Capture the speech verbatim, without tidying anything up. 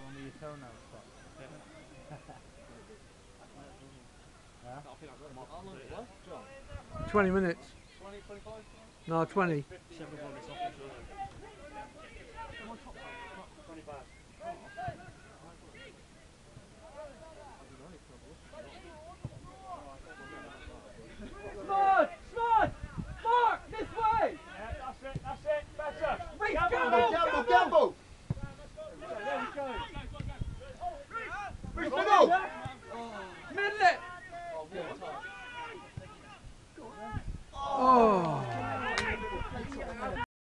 Only your toenail spot. Huh? I think I've got my how long it was, John? twenty minutes. twenty, twenty-five? No, twenty. Seven minutes off, surely. Am I top? twenty-five.